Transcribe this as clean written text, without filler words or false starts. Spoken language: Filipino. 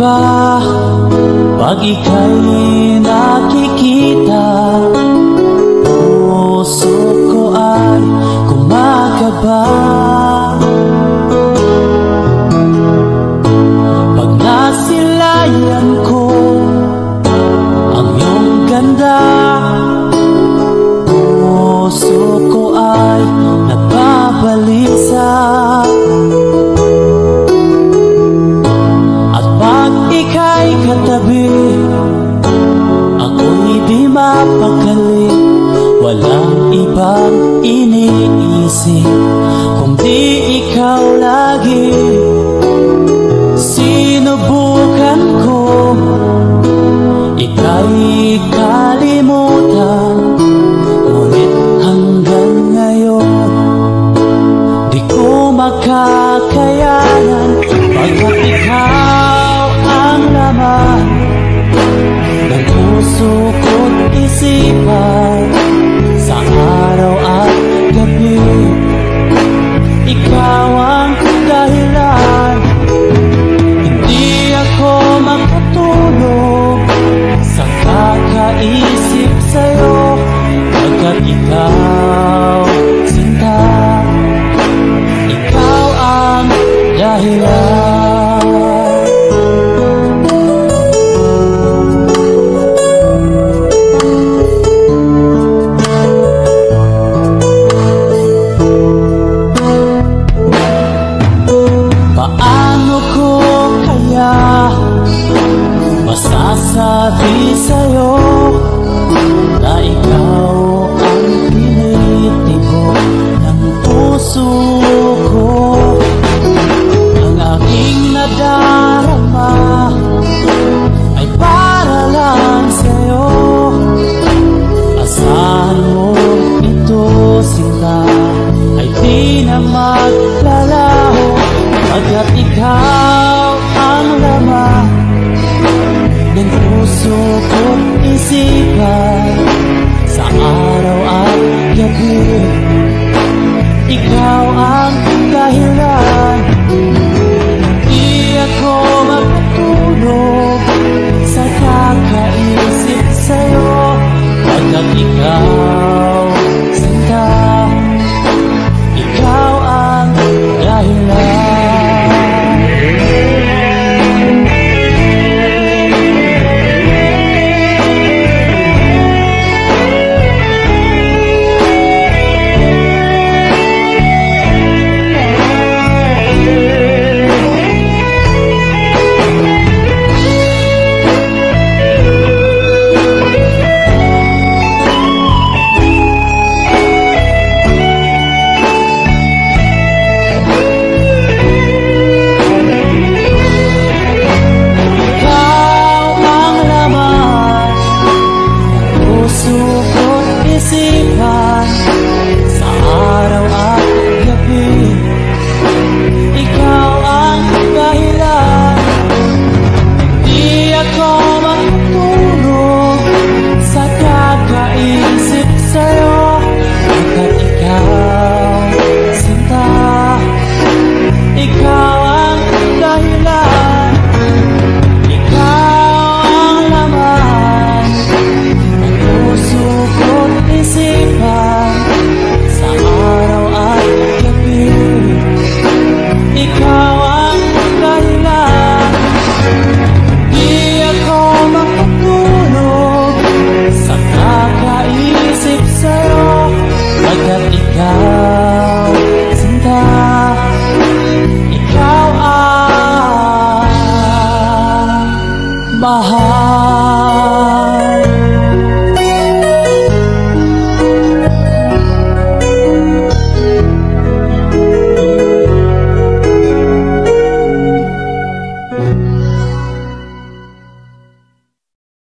ba pag ika'y nakikita? Puso ko ay kumakaba pag nasilayan ko ang iyong ganda. Puso ko ay nababalisa at pag ika'y katabi, ako'y di mapakali. Walang ibang iniisip kundi ikaw lagi. Sinubukan ko ika'y kalimutan, ngunit hanggang ngayon di ko makakayanan. Pagkat ikaw ang laman ng puso ko't isipan, sa araw at gabi ikaw ang dahilan. Hindi ako makatulog sa kakaisip sa'yo, pagkat ikaw, sinta, ikaw ang dahilan. Masasabi sa'yo na ikaw ang tinitibok ng puso ko. Ang aking nadarama ay para lang sa'yo. Asahan mo ito, sinta, ay di na maglalaho, pagkat ikaw ang laman ng puso ko't isipan, sa araw at gabi ikaw ang dahilan.